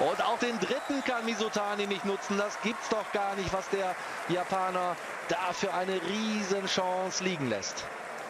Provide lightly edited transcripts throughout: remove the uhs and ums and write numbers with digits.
Und auch den dritten kann Mizutani nicht nutzen. Das gibt's doch gar nicht, was der Japaner da für eine Riesenchance liegen lässt.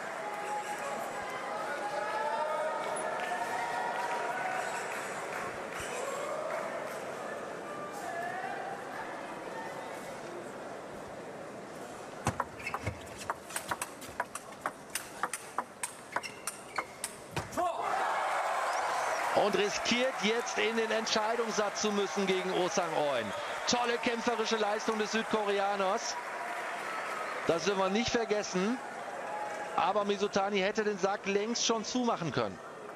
Und riskiert jetzt in den Entscheidungssatz zu müssen gegen Oh Sang-eun. Tolle kämpferische Leistung des Südkoreaners. Das will man nicht vergessen. Aber Mizutani hätte den Sack längst schon zumachen können.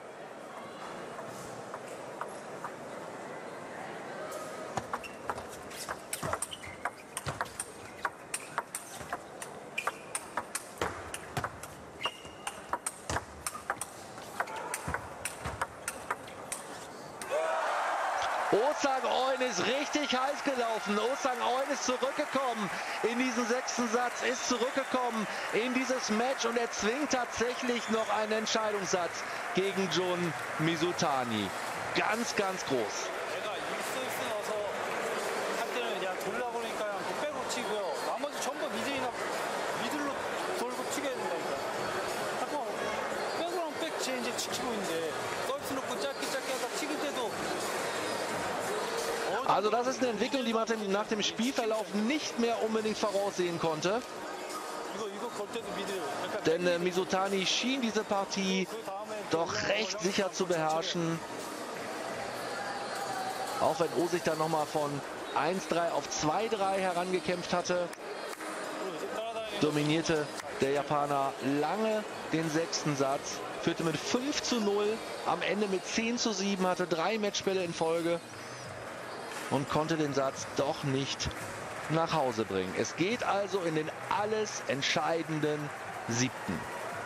Oh Sang-eun ist richtig heiß gelaufen. Oh Sang-eun ist zurückgekommen in diesen sechsten Satz, ist zurückgekommen in dieses Match und er zwingt tatsächlich noch einen Entscheidungssatz gegen Jun Mizutani. Ganz, ganz groß. Also das ist eine Entwicklung, die man nach dem Spielverlauf nicht mehr unbedingt voraussehen konnte. Denn Mizutani schien diese Partie doch recht sicher zu beherrschen. Auch wenn Oh sich dann nochmal von 1-3 auf 2-3 herangekämpft hatte, dominierte der Japaner lange den sechsten Satz, führte mit 5:0, am Ende mit 10:7, hatte 3 Matchbälle in Folge und konnte den Satz doch nicht nach Hause bringen. Es geht also in den alles entscheidenden siebten.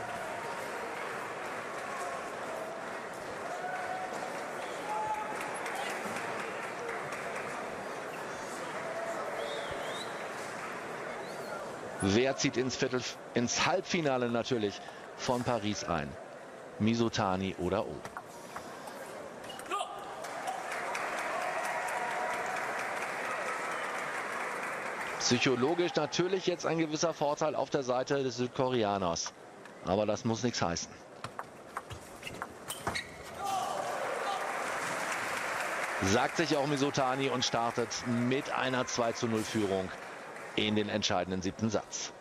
Wer zieht ins Halbfinale natürlich von Paris ein? Mizutani oder Oh? Psychologisch natürlich jetzt ein gewisser Vorteil auf der Seite des Südkoreaners. Aber das muss nichts heißen. Sagt sich auch Mizutani und startet mit einer 2:0 Führung in den entscheidenden siebten Satz.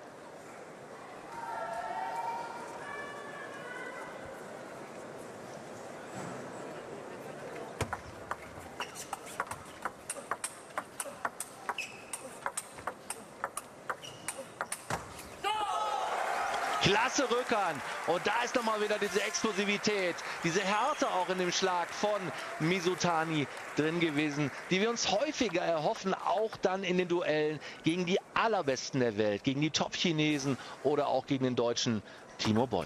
Klasse Rückhand. Und da ist nochmal wieder diese Explosivität, diese Härte auch in dem Schlag von Mizutani drin gewesen, die wir uns häufiger erhoffen, auch dann in den Duellen gegen die Allerbesten der Welt, gegen die Top-Chinesen oder auch gegen den Deutschen Timo Boll.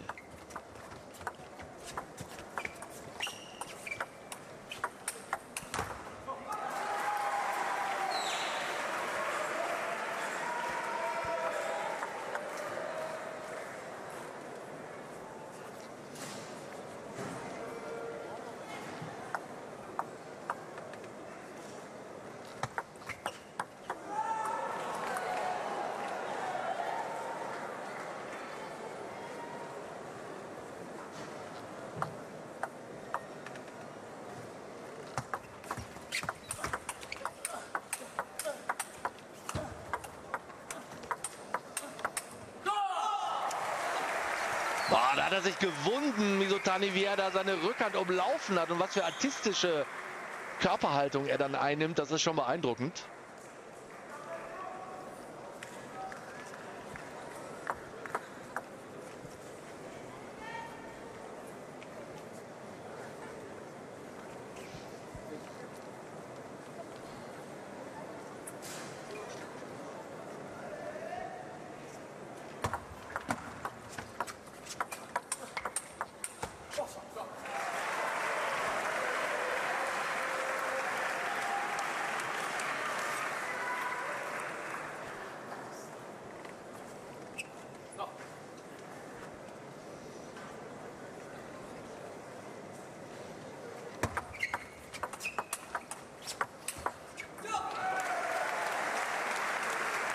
Boah, da hat er sich gewunden, Mizutani, wie er da seine Rückhand umlaufen hat und was für artistische Körperhaltung er dann einnimmt, das ist schon beeindruckend.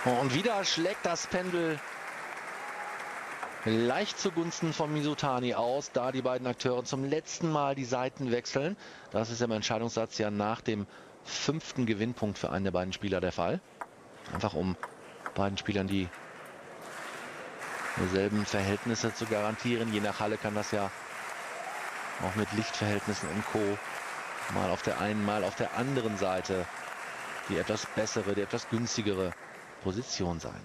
Und wieder schlägt das Pendel leicht zugunsten von Mizutani aus, da die beiden Akteure zum letzten Mal die Seiten wechseln. Das ist im Entscheidungssatz ja nach dem 5. Gewinnpunkt für einen der beiden Spieler der Fall. Einfach um beiden Spielern die selben Verhältnisse zu garantieren. Je nach Halle kann das ja auch mit Lichtverhältnissen und Co. mal auf der einen, mal auf der anderen Seite die etwas bessere, die etwas günstigere Position sein.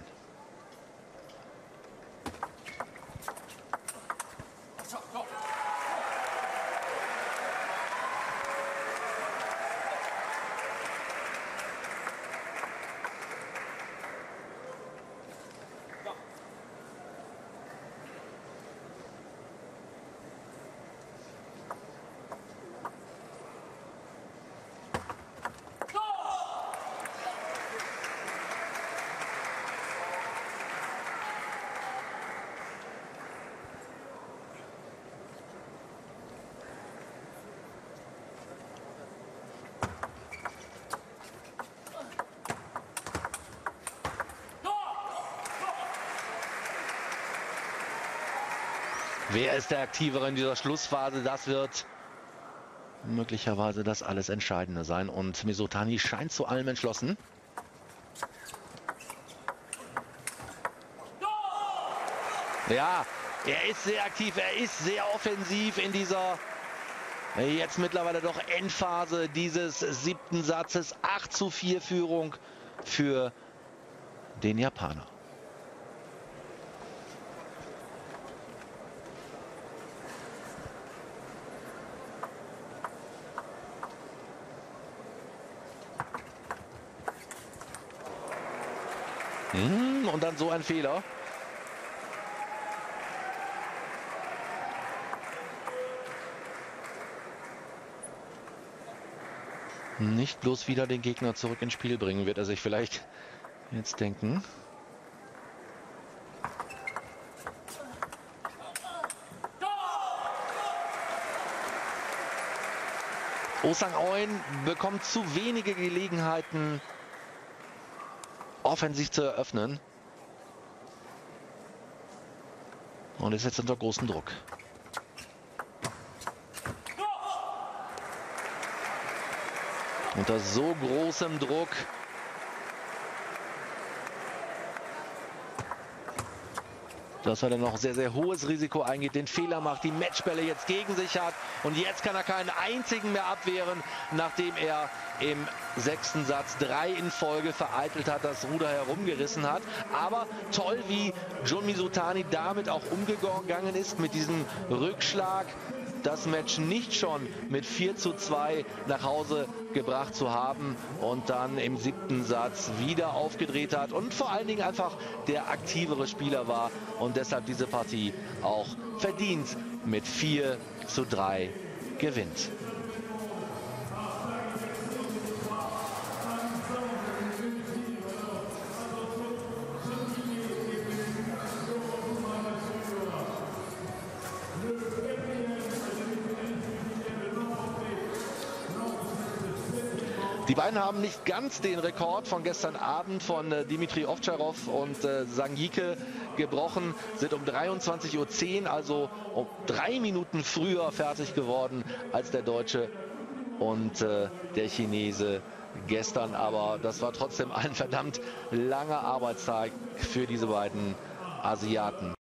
Wer ist der Aktivere in dieser Schlussphase? Das wird möglicherweise das alles Entscheidende sein. Und Mizutani scheint zu allem entschlossen. Ja, er ist sehr aktiv, er ist sehr offensiv in dieser jetzt mittlerweile doch Endphase dieses 7. Satzes. 8:4 Führung für den Japaner. Und dann so ein Fehler. Nicht bloß wieder den Gegner zurück ins Spiel bringen, wird er sich vielleicht jetzt denken. Oh Sang-Eun bekommt zu wenige Gelegenheiten, offensiv zu eröffnen. Und ist jetzt unter großem Druck. Unter so großem Druck. Dass er dann noch sehr, sehr hohes Risiko eingeht, den Fehler macht, die Matchbälle jetzt gegen sich hat. Und jetzt kann er keinen einzigen mehr abwehren, nachdem er im 6. Satz 3 in Folge vereitelt hat, das Ruder herumgerissen hat. Aber toll, wie Jun Mizutani damit auch umgegangen ist, mit diesem Rückschlag. Das Match nicht schon mit 4:2 nach Hause gebracht zu haben und dann im 7. Satz wieder aufgedreht hat und vor allen Dingen einfach der aktivere Spieler war und deshalb diese Partie auch verdient mit 4:3 gewinnt. Die beiden haben nicht ganz den Rekord von gestern Abend von Dimitri Ovtcharov und Zhang Yike gebrochen, sind um 23:10 Uhr, also um 3 Minuten früher fertig geworden als der Deutsche und der Chinese gestern. Aber das war trotzdem ein verdammt langer Arbeitstag für diese beiden Asiaten.